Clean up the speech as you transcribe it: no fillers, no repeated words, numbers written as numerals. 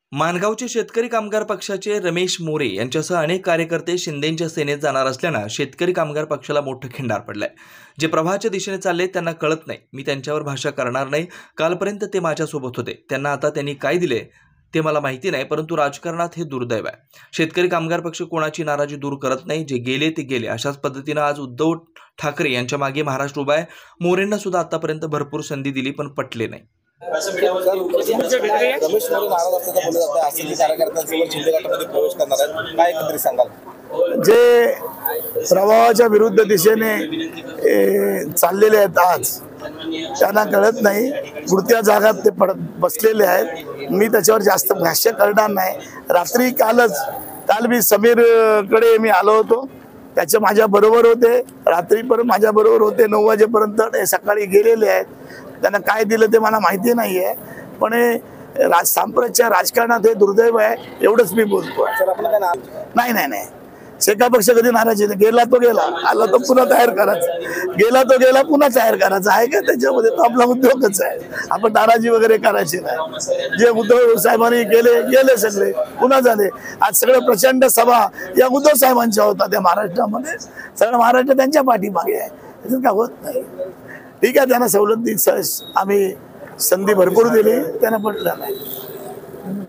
माणगावचे शेतकरी कामगार पक्षाचे रमेश मोरे यांच्यासह अनेक कार्यकर्ते शिंदेंच्या सेनेत जाणार असल्यानं शेतकरी कामगार पक्षाला मोठं खिंडार पडलंय। जे प्रवाहाच्या दिशेने चालले त्यांना कळत नाही, मी त्यांच्यावर भाषा करणार नाही। कालपर्यंत ते माझ्यासोबत होते, त्यांना आता त्यांनी काय दिले ते मला माहिती नाही, परंतु राजकारणात हे दुर्दैव आहे। शेतकरी कामगार पक्ष कोणाची नाराजी दूर करत नाही, जे गेले ते गेले। अशाच पद्धतीने आज उद्धव ठाकरे यांच्या मागे महाराष्ट्र उभा आहे। मोरेंना सुद्धा आतापर्यंत भरपूर संधी दिली पण पटले नाही। रमेश मोरे नाराज असल्याचं बोललं जातं, असं कार्यकर्त्यांसोबत शिंदे गटामध्ये प्रवेश करणार आहेत, काय एकंदरीत सांगाल? जे प्रवाहाच्या विरुद्ध दिशेने चाललेले आहेत आज, त्यांना कळत नाही, पुढच्या जागात ते बसलेले आहेत। मी त्याच्यावर जास्त भाष्य करणार नाही। रात्री काल मी समीर कडे मी आलो होतो, त्याचे माझ्या बरोबर होते, रात्री पण माझ्या बरोबर होते, 9 वाजेपर्यंत ते सकाळी गेलेले आहेत। त्यांना काय दिलं ते मला माहिती नाहीये, पण सांप्रतच्या राजकारणात हे दुर्दैव आहे, एवढंच मी बोलतो। नाही शेका पक्ष कधी नाराज नाही, गेला तो गेला, आला तो पुन्हा तयार करायचा, गेला तो गेला पुन्हा तयार करायचा आहे का त्याच्यामध्ये? तो आपला उद्योगच आहे, आपण नाराजी वगैरे करायची नाही। जे उद्धव साहेबांनी गेले सगळे पुन्हा झाले। आज सगळं प्रचंड सभा या उद्धव साहेबांच्या होता त्या महाराष्ट्रामध्ये, सगळं महाराष्ट्र त्यांच्या पाठीमागे आहे, त्याच्यात काय होत नाही। ठीक आहे, त्यांना सवलत आम्ही संधी भरपूर दिली, त्यांना पटलं नाही।